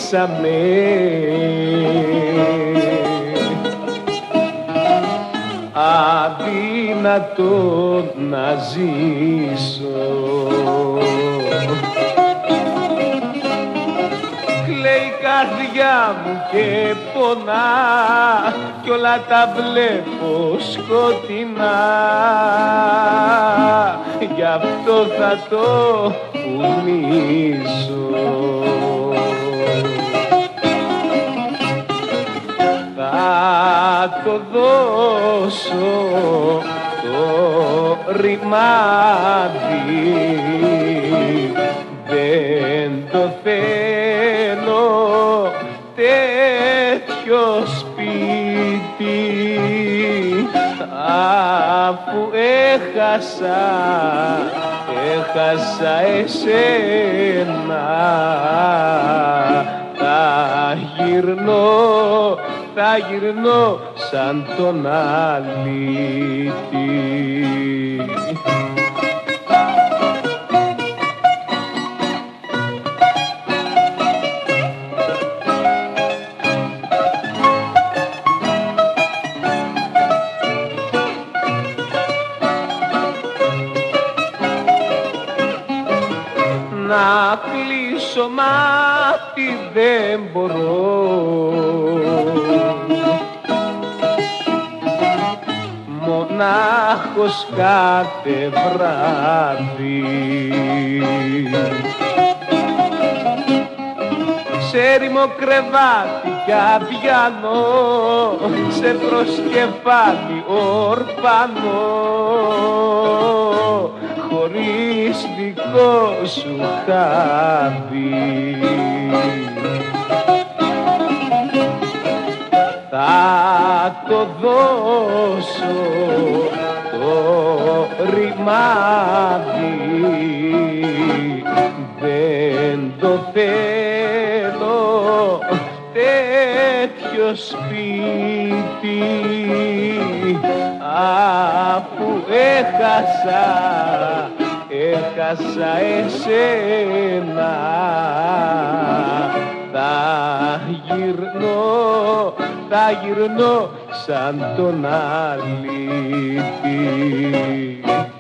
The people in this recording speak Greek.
χωρίσαμε. Αδύνατο να ζήσω. Κλαίει η καρδιά μου και πονά κι όλα τα βλέπω σκοτεινά. Γι' αυτό θα το πουλήσω. Θα το δώσω το ρημάδι, δεν το θέλω τέτοιο σπίτι, αφού έχασα εσένα. Θα γυρνώ σαν τον αλήτη. Να κλείσω μάτι δεν μπορώ, μονάχος κάθε βράδυ. Σε έρημο κρεβάτι κι αδιανό, σε προσκεφάλι ορφανό, χωρίς δικό σου χάδι. Θα το δώσω το ρημάδι, δεν το θέλω τέτοιο σπίτι, αφού έχασα εσένα. Θα γυρνώ σαν τον αλήτη.